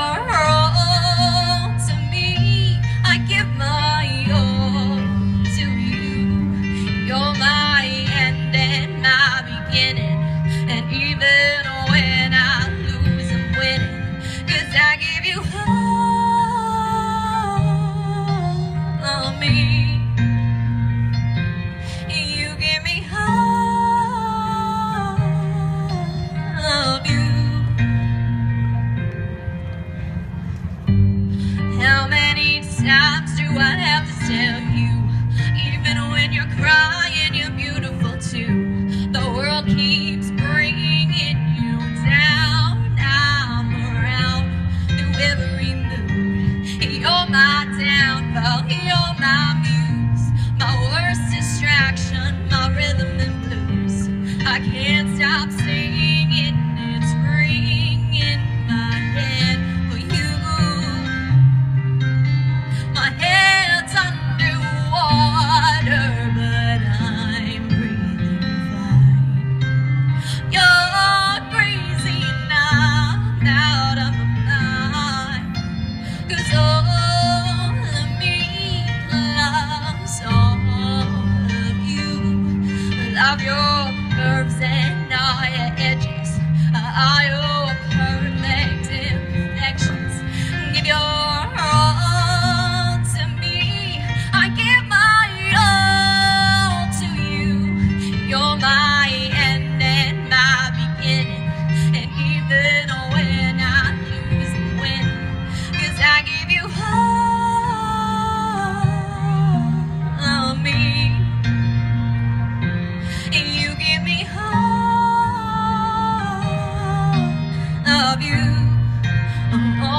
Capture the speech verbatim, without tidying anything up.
all to me. I give my all to you. You're my end and my beginning. And even when I lose, I'm winning. 'Cause I give you all of me. You give me all of you. How many times do I have to tell you? Even when you're crying, you're beautiful too. The world keeps bringing you down. I'm around through every mood. You're my downfall, you're my muse, my worst distraction, my rhythm and blues. I can't stop singing, it's ringing in my head for you. My head's underwater, but I'm breathing fine. You're crazy now, I'm out of my mind. 'Cause all of me loves all of you. Love your curves and all your edges, all your perfect imperfections. Give your all to me. I give my all to you. You're my end and my beginning. And even when I lose and win, 'cause I give you all of me. And you give me all of you. Oh,